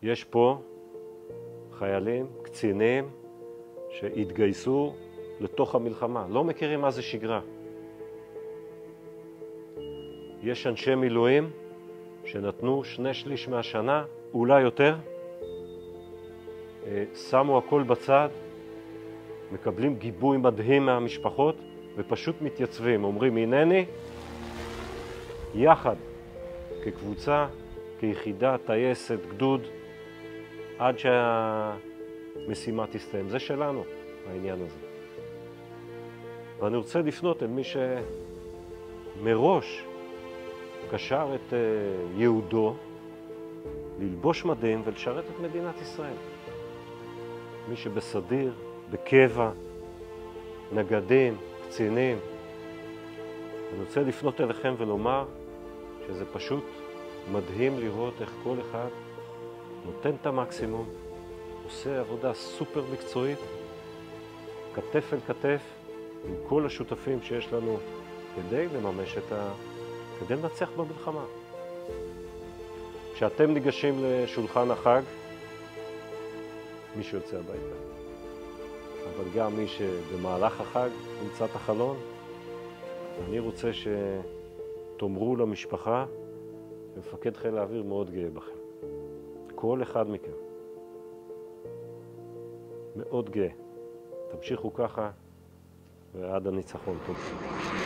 יש פה חיילים, קצינים, שהתגייסו לתוך המלחמה, לא מכירים מה זה שגרה. יש אנשי מילואים שנתנו 2/3 מהשנה, אולי יותר, שמו הכל בצד, מקבלים גיבוי מדהים מהמשפחות ופשוט מתייצבים, אומרים הנני, יחד, כקבוצה, כיחידה, טייסת, גדוד, עד שהמשימה תסתיים. זה שלנו, העניין הזה. ואני רוצה לפנות אל מי שמראש קשר את יהודו ללבוש מדים ולשרת את מדינת ישראל. מי שבסדיר, בקבע, נגדים, קצינים. אני רוצה לפנות אליכם ולומר שזה פשוט מדהים לראות איך כל אחד נותן את המקסימום, עושה עבודה סופר מקצועית, כתף אל כתף, עם כל השותפים שיש לנו כדי לממש כדי לנצח במלחמה. כשאתם ניגשים לשולחן החג, מי שיוצא הביתה, אבל גם מי שבמהלך החג נמצא את החלון, אני רוצה שתאמרו למשפחה, ומפקד חיל האוויר מאוד גאה בכם. כל אחד מכם. מאוד גאה. תמשיכו ככה ועד הניצחון. טוב.